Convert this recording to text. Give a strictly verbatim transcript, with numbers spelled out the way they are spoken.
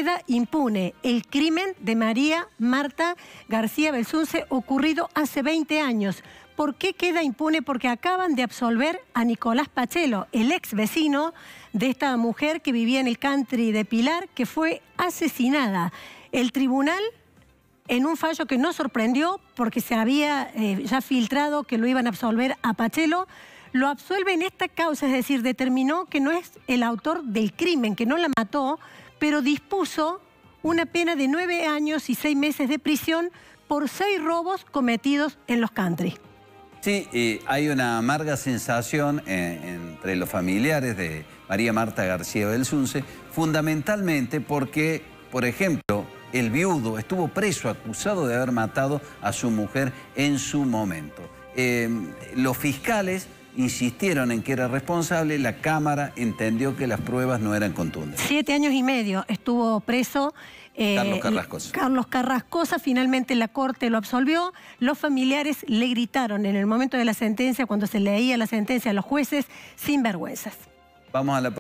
queda impune el crimen de María Marta García Belsunce ocurrido hace veinte años. ¿Por qué queda impune? Porque acaban de absolver a Nicolás Pachelo, el ex vecino de esta mujer que vivía en el country de Pilar, que fue asesinada. El tribunal, en un fallo que no sorprendió porque se había eh, ya filtrado que lo iban a absolver a Pachelo, lo absuelve en esta causa, es decir, determinó que no es el autor del crimen, que no la mató, pero dispuso una pena de nueve años y seis meses de prisión por seis robos cometidos en los country. Sí, eh, hay una amarga sensación eh, entre los familiares de María Marta García Belsunce, fundamentalmente porque, por ejemplo, el viudo estuvo preso acusado de haber matado a su mujer en su momento. Eh, los fiscales insistieron en que era responsable, la Cámara entendió que las pruebas no eran contundentes. Siete años y medio estuvo preso eh, Carlos Carrascosa. Carlos Carrascosa, finalmente la Corte lo absolvió. Los familiares le gritaron en el momento de la sentencia, cuando se leía la sentencia a los jueces, sinvergüenzas. Vamos a la